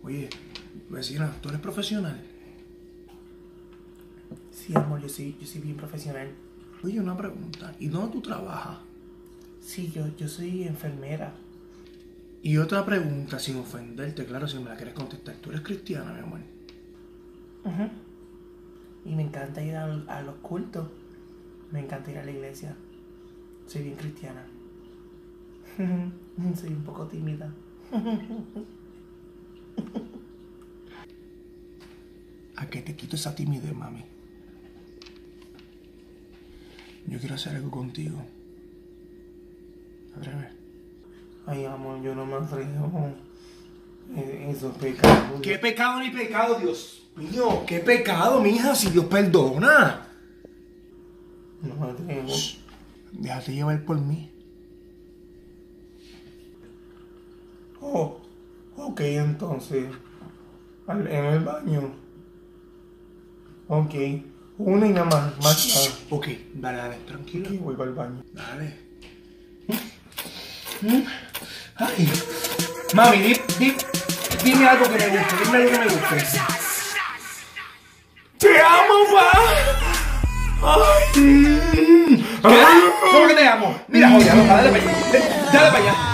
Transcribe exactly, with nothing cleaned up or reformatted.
Oye, vecina, ¿tú eres profesional? Sí, amor, yo soy, yo soy bien profesional. Oye, una pregunta. ¿Y dónde tú trabajas? Sí, yo, yo soy enfermera. Y otra pregunta, sin ofenderte, claro, si me la quieres contestar. ¿Tú eres cristiana, mi amor? Uh-huh. Y me encanta ir a, a los cultos. Me encanta ir a la iglesia. Soy bien cristiana. Soy un poco tímida. ¿A qué te quito esa timidez, mami? Yo quiero hacer algo contigo. ¿Te atreves? Ay, amor, yo no me atrevo. Eso es pecado. ¿Qué pecado ni pecado, Dios mío? ¿Qué pecado, mija? Si Dios perdona. No me atrevo. Shh. Déjate llevar por mí. Oh, ok, entonces. Al- En el baño. Ok. Una y nada más. Más nada. Ok, dale, dale, tranquilo. Ok, voy para el baño. Dale. Ay. Mami, di, di, dime algo que me guste, dime algo que me guste. ¡Te amo, pa! ¡Ay! ¿Qué? ¿Cómo que te amo? Mira, joder, dale para allá. Dale para allá.